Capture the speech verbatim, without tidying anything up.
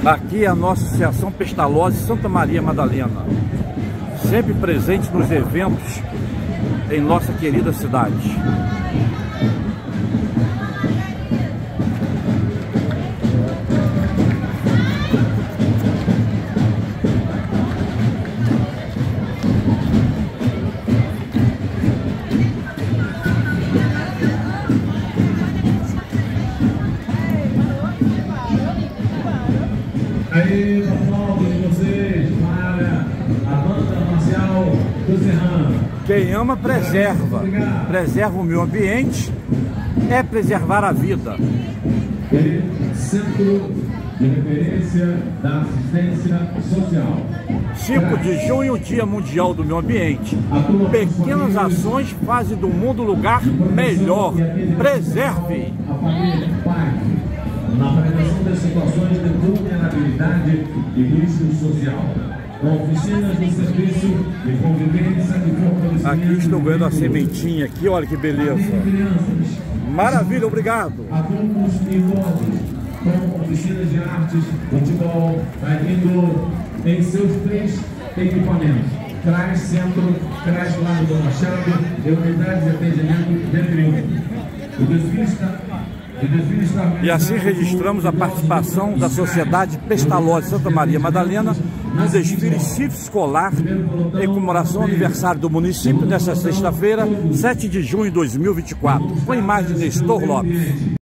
Aqui é a nossa Associação Pestalozzi Santa Maria Madalena, sempre presente nos eventos em nossa querida cidade. Aí, pessoal, de vocês para a banda marcial do Serrano. Quem ama, preserva. Preserva o meio ambiente, é preservar a vida. E Centro de Referência da Assistência Social. cinco de junho, Dia Mundial do Meio Ambiente. Pequenas ações fazem do mundo um lugar melhor. Preserve! A família, pai, na prevenção das situações de vulnerabilidade e risco social. Com oficinas do serviço de convivência e fortalecimento. Aqui estou ganhando a sementinha aqui, olha que beleza. Maravilha, obrigado. Adultos e idosos, com oficinas de artes, futebol, taekwondo, em seus três equipamentos. CRAS Centro, CRAS Lago do Machado e unidade de atendimento dentre outros. O desfile está... E assim registramos a participação da Sociedade Pestalozzi Santa Maria Madalena no desfile cívico escolar em comemoração ao aniversário do município nesta sexta-feira, sete de junho de dois mil e vinte e quatro, com imagem de Nestor Lopes.